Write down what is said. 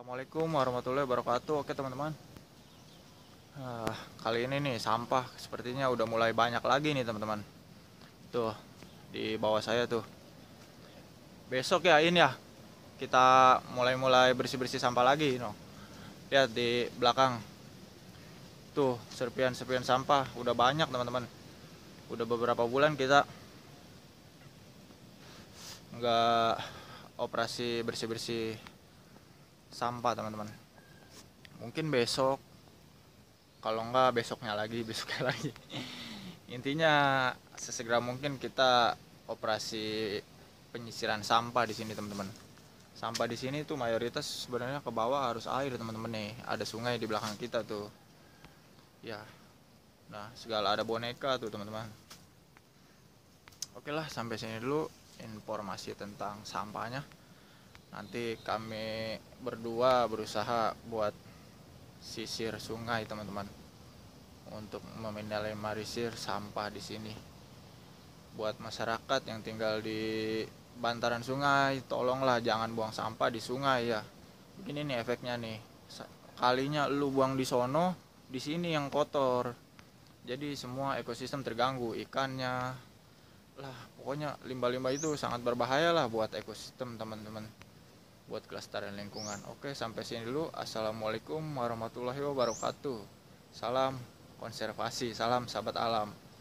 Assalamualaikum warahmatullahi wabarakatuh. Oke teman-teman, kali ini nih sampah sepertinya udah mulai banyak lagi nih teman-teman. Tuh di bawah saya tuh. Besok ya ini ya kita mulai bersih-bersih sampah lagi, no. Lihat di belakang. Tuh serpian-serpian sampah udah banyak teman-teman. Udah beberapa bulan kita nggak operasi bersih-bersih sampah teman-teman. Mungkin besok, kalau nggak besoknya lagi, besoknya lagi. Intinya sesegera mungkin kita operasi penyisiran sampah di sini teman-teman. Sampah di sini tuh mayoritas sebenarnya ke bawah harus air teman-teman nih. Ada sungai di belakang kita tuh. Ya, nah segala ada boneka tuh teman-teman. Oke lah, sampai sini dulu informasi tentang sampahnya. Nanti kami berdua berusaha buat sisir sungai teman-teman, untuk meminimalisir sampah di sini. Buat masyarakat yang tinggal di bantaran sungai, tolonglah jangan buang sampah di sungai ya. Begini nih efeknya nih. Kalinya lu buang di sono, di sini yang kotor. Jadi semua ekosistem terganggu, ikannya lah, pokoknya limbah-limbah itu sangat berbahaya lah buat ekosistem teman-teman, buat kelestarian lingkungan. Oke, sampai sini dulu. Assalamualaikum warahmatullahi wabarakatuh. Salam konservasi, salam sahabat alam.